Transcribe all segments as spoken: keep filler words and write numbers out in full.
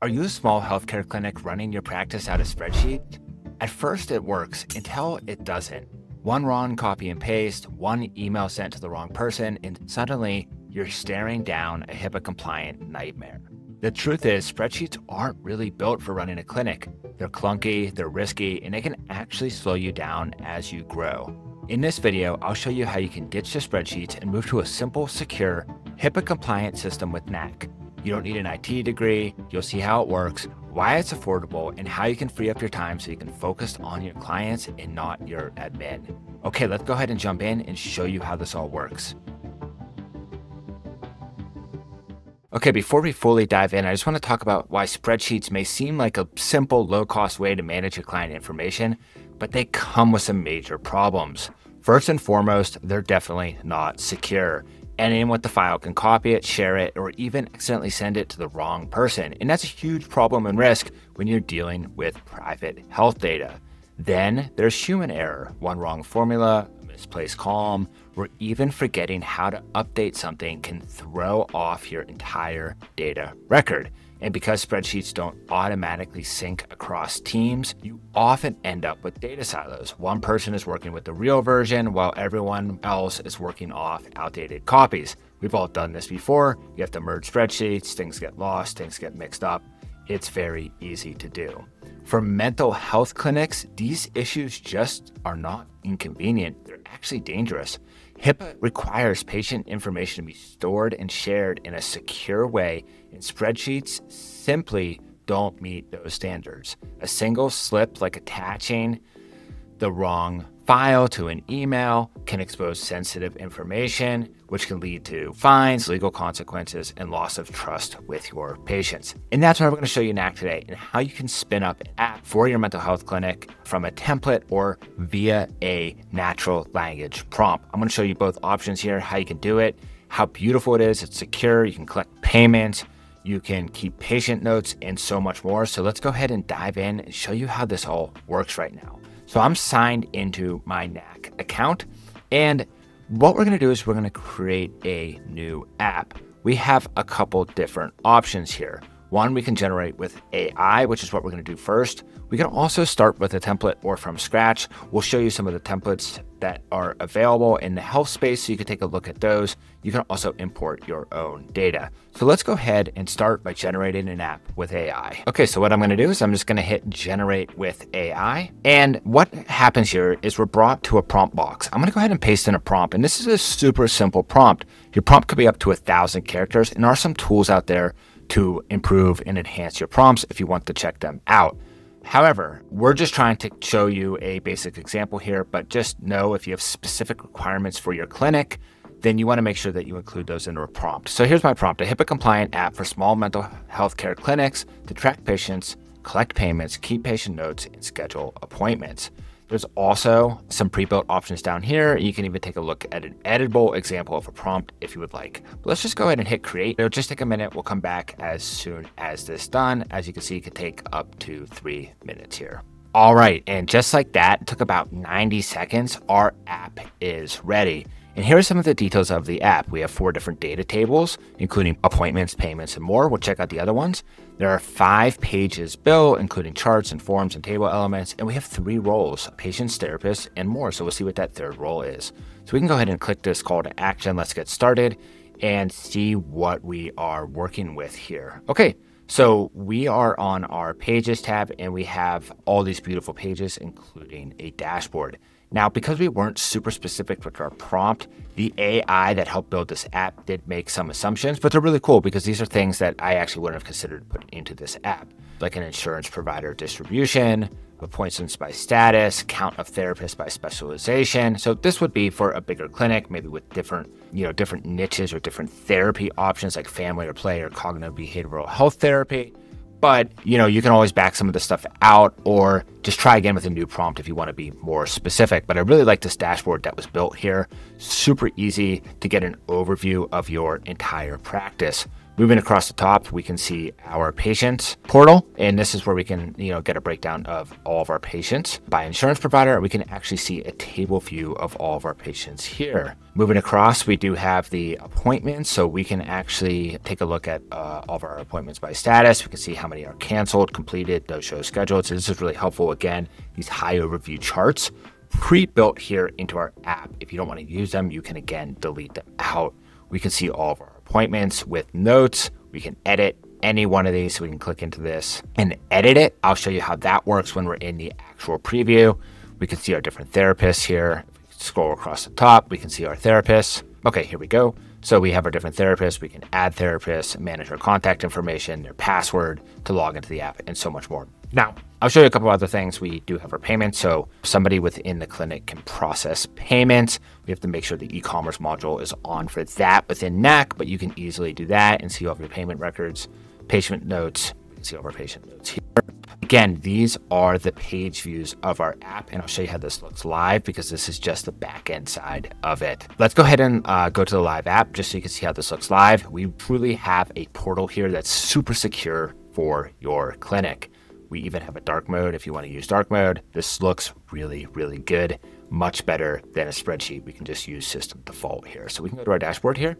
Are you a small healthcare clinic running your practice out of Spreadsheets? At first it works until it doesn't. One wrong copy and paste, one email sent to the wrong person, and suddenly you're staring down a HIPAA-compliant nightmare. The truth is, spreadsheets aren't really built for running a clinic. They're clunky, they're risky, and they can actually slow you down as you grow. In this video, I'll show you how you can ditch the spreadsheets and move to a simple, secure, HIPAA-compliant system with Knack. You don't need an I T degree, you'll see how it works, why it's affordable, and how you can free up your time so you can focus on your clients and not your admin. Okay, let's go ahead and jump in and show you how this all works. Okay, before we fully dive in, I just want to talk about why spreadsheets may seem like a simple, low-cost way to manage your client information, but they come with some major problems. First and foremost, they're definitely not secure. Anyone with the file can copy it, share it, or even accidentally send it to the wrong person. And that's a huge problem and risk when you're dealing with private health data. Then there's human error, one wrong formula, a misplaced column, or even forgetting how to update something can throw off your entire data record. And because spreadsheets don't automatically sync across teams, you often end up with data silos. One person is working with the real version while everyone else is working off outdated copies. We've all done this before. You have to merge spreadsheets, things get lost, things get mixed up. It's very easy to do. For mental health clinics, these issues just are not inconvenient. They're actually dangerous. HIPAA requires patient information to be stored and shared in a secure way, and spreadsheets simply don't meet those standards. A single slip, like attaching the wrong file to an email, can expose sensitive information, which can lead to fines, legal consequences, and loss of trust with your patients. And that's what we're going to show you Knack today, and how you can spin up an app for your mental health clinic from a template or via a natural language prompt. I'm going to show you both options here, how you can do it, how beautiful it is, it's secure, you can collect payments, you can keep patient notes, and so much more. So let's go ahead and dive in and show you how this all works right now. So I'm signed into my Knack account, and what we're going to do is we're going to create a new app. We have a couple different options here. One, we can generate with A I, which is what we're going to do first. We can also start with a template or from scratch. We'll show you some of the templates that are available in the health space, so you can take a look at those. You can also import your own data. So let's go ahead and start by generating an app with A I. Okay, so what I'm going to do is I'm just going to hit generate with A I. And what happens here is we're brought to a prompt box. I'm going to go ahead and paste in a prompt. And this is a super simple prompt. Your prompt could be up to a thousand characters, and there are some tools out there to improve and enhance your prompts if you want to check them out. However, we're just trying to show you a basic example here, but just know if you have specific requirements for your clinic, then you want to make sure that you include those into a prompt. So here's my prompt: a HIPAA-compliant app for small mental health care clinics to track patients, collect payments, keep patient notes, and schedule appointments. There's also some pre-built options down here. You can even take a look at an editable example of a prompt if you would like. But let's just go ahead and hit create. It'll just take a minute. We'll come back as soon as this is done. As you can see, it could take up to three minutes here. All right, and just like that, it took about ninety seconds. Our app is ready. And here are some of the details of the app. We have four different data tables, including appointments, payments, and more. We'll check out the other ones. There are five pages built, including charts and forms and table elements. And we have three roles: patients, therapists, and more. So we'll see what that third role is. So we can go ahead and click this call to action. Let's get started and see what we are working with here. Okay, so we are on our pages tab, and we have all these beautiful pages, including a dashboard. Now, because we weren't super specific with our prompt, the A I that helped build this app did make some assumptions, but they're really cool because these are things that I actually wouldn't have considered putting into this app, like an insurance provider distribution, appointments by status, count of therapists by specialization. So this would be for a bigger clinic, maybe with different, you know, different niches or different therapy options like family or play or cognitive behavioral health therapy. But, you know, you can always back some of this stuff out or just try again with a new prompt if you want to be more specific. But I really like this dashboard that was built here. Super easy to get an overview of your entire practice. Moving across the top, we can see our patient portal, and this is where we can, you know, get a breakdown of all of our patients by insurance provider. We can actually see a table view of all of our patients here. Moving across, we do have the appointments, so we can actually take a look at uh, all of our appointments by status. We can see how many are canceled, completed, no show scheduled. So this is really helpful. Again, these high overview charts pre-built here into our app. If you don't want to use them, you can again delete them out. We can see all of our appointments with notes. We can edit any one of these. So we can click into this and edit it. I'll show you how that works when we're in the actual preview. We can see our different therapists here. If we scroll across the top, we can see our therapists. Okay, here we go. So we have our different therapists. We can add therapists, manage our contact information, their password to log into the app, and so much more. Now, I'll show you a couple other things. We do have our payments. So somebody within the clinic can process payments. We have to make sure the e-commerce module is on for that within Knack, but you can easily do that and see all of your payment records, patient notes. You can see all of our patient notes here. Again, these are the page views of our app, and I'll show you how this looks live because this is just the back end side of it. Let's go ahead and uh, go to the live app just so you can see how this looks live. We truly have a portal here that's super secure for your clinic. We even have a dark mode if you want to use dark mode. This looks really, really good. Much better than a spreadsheet. We can just use system default here. So we can go to our dashboard here.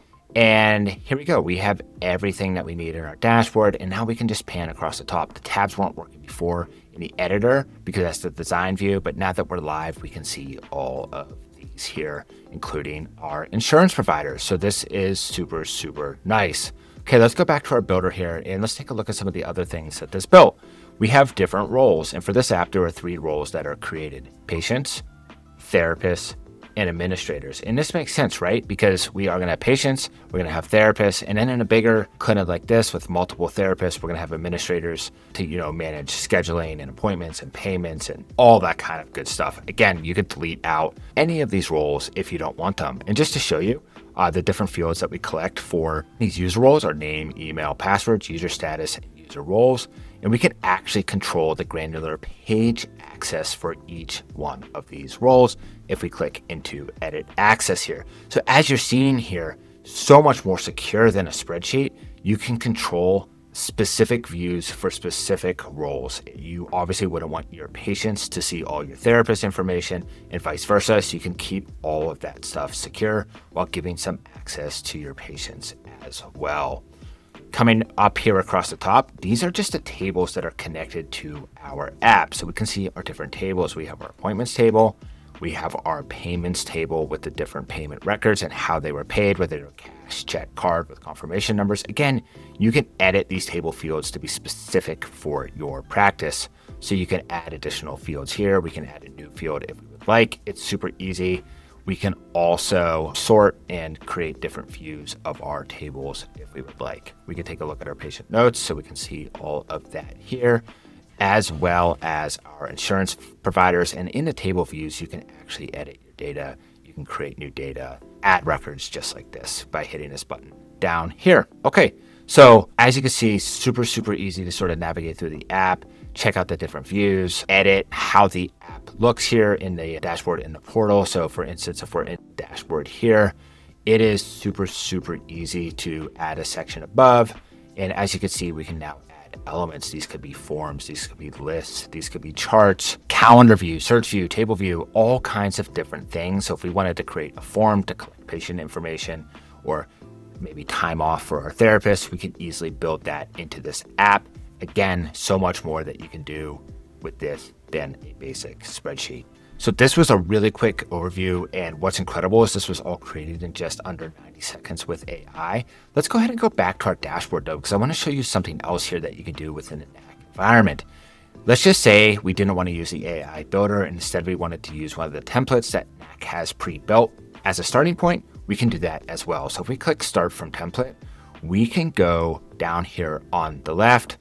And here we go. We have everything that we need in our dashboard. And now we can just pan across the top. The tabs weren't working before in the editor because that's the design view. But now that we're live, we can see all of these here, including our insurance providers. So this is super, super nice. Okay, let's go back to our builder here and let's take a look at some of the other things that this built. We have different roles, and for this app, there are three roles that are created: patients, therapists, and administrators. And this makes sense, right? Because we are going to have patients, we're going to have therapists, and then in a bigger clinic like this with multiple therapists, we're going to have administrators to, you know, manage scheduling and appointments and payments and all that kind of good stuff. Again, you could delete out any of these roles if you don't want them. And just to show you, Uh, the different fields that we collect for these user roles are name, email, passwords, user status, and user roles. And we can actually control the granular page access for each one of these roles if we click into edit access here. So as you're seeing here, so much more secure than a spreadsheet. You can control specific views for specific roles. You obviously wouldn't want your patients to see all your therapist information and vice versa. So you can keep all of that stuff secure while giving some access to your patients as well. Coming up here across the top, these are just the tables that are connected to our app. So we can see our different tables. We have our appointments table. We have our payments table with the different payment records and how they were paid, whether they're cash, check, card with confirmation numbers. Again, you can edit these table fields to be specific for your practice. So you can add additional fields here. We can add a new field if we would like. It's super easy. We can also sort and create different views of our tables if we would like. We can take a look at our patient notes so we can see all of that here, as well as our insurance providers. And in the table views, you can actually edit your data. You can create new data, add records just like this by hitting this button down here. Okay, so as you can see, super, super easy to sort of navigate through the app, check out the different views, edit how the app looks here in the dashboard in the portal. So for instance, if we're in the dashboard here, it is super, super easy to add a section above. And as you can see, we can now elements. These could be forms, these could be lists, these could be charts, calendar view, search view, table view, all kinds of different things. So if we wanted to create a form to collect patient information or maybe time off for our therapist, we can easily build that into this app. Again, so much more that you can do with this than a basic spreadsheet. So this was a really quick overview, and what's incredible is this was all created in just under ninety seconds with A I. Let's go ahead and go back to our dashboard though, because I want to show you something else here that you can do within the Knack environment. Let's just say we didn't want to use the A I builder, and instead we wanted to use one of the templates that Knack has pre-built. As a starting point, we can do that as well. So if we click start from template, we can go down here on the left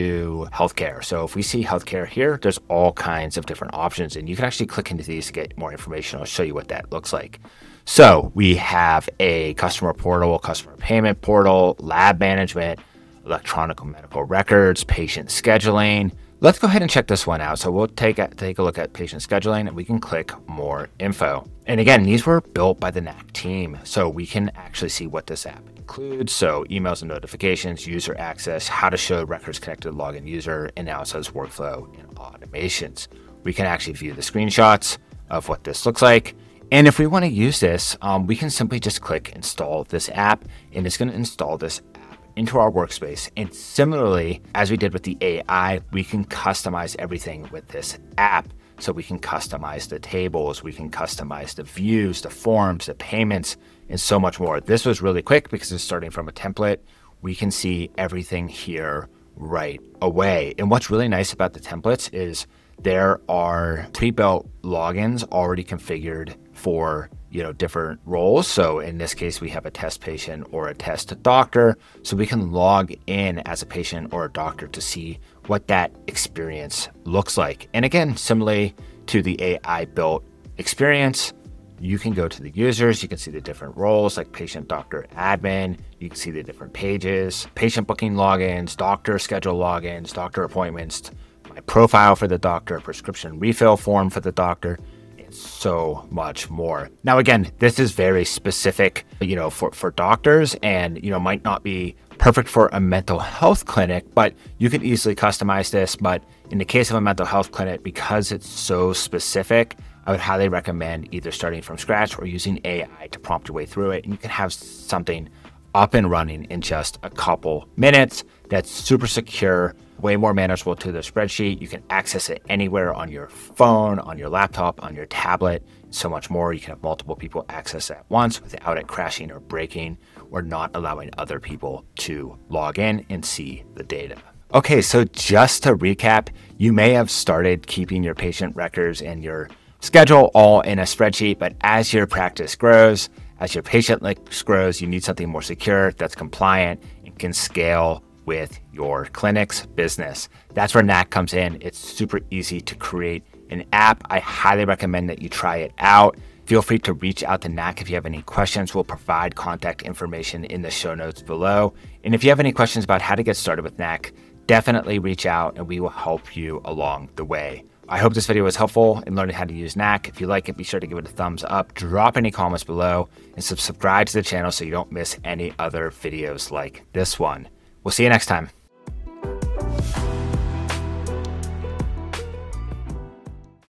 to healthcare. So if we see healthcare here, there's all kinds of different options, and you can actually click into these to get more information. I'll show you what that looks like. So we have a customer portal, customer payment portal, lab management, electronic medical records, patient scheduling. Let's go ahead and check this one out. So we'll take a, take a look at patient scheduling, and we can click more info. And again, these were built by the Knack team, so we can actually see what this app includes. So emails and notifications, user access, how to show records connected to login user, and now it says workflow and automations. We can actually view the screenshots of what this looks like. And if we want to use this, um, we can simply just click install this app, and it's going to install this app into our workspace. And similarly, as we did with the A I, we can customize everything with this app. So we can customize the tables, we can customize the views, the forms, the payments, and so much more. This was really quick because it's starting from a template. We can see everything here right away. And what's really nice about the templates is there are pre-built logins already configured for, you know, different roles. So in this case, we have a test patient or a test doctor. So we can log in as a patient or a doctor to see what that experience looks like. And again, similarly to the A I built experience, you can go to the users, you can see the different roles like patient, doctor, admin, you can see the different pages, patient booking logins, doctor schedule logins, doctor appointments, my profile for the doctor, prescription refill form for the doctor, and so much more. Now, again, this is very specific, you know, for, for doctors and, you know, might not be perfect for a mental health clinic, but you can easily customize this. But in the case of a mental health clinic, because it's so specific, I would highly recommend either starting from scratch or using A I to prompt your way through it. And you can have something up and running in just a couple minutes that's super secure, way more manageable to the spreadsheet. You can access it anywhere on your phone, on your laptop, on your tablet, so much more. You can have multiple people access at once without it crashing or breaking or not allowing other people to log in and see the data. Okay, so just to recap, you may have started keeping your patient records and your schedule all in a spreadsheet, but as your practice grows, as your patient list grows, you need something more secure that's compliant and can scale with your clinic's business. That's where Knack comes in. It's super easy to create an app. I highly recommend that you try it out. Feel free to reach out to Knack if you have any questions. We'll provide contact information in the show notes below. And if you have any questions about how to get started with Knack, definitely reach out and we will help you along the way. I hope this video was helpful in learning how to use Knack. If you like it, be sure to give it a thumbs up, drop any comments below, and subscribe to the channel so you don't miss any other videos like this one. We'll see you next time.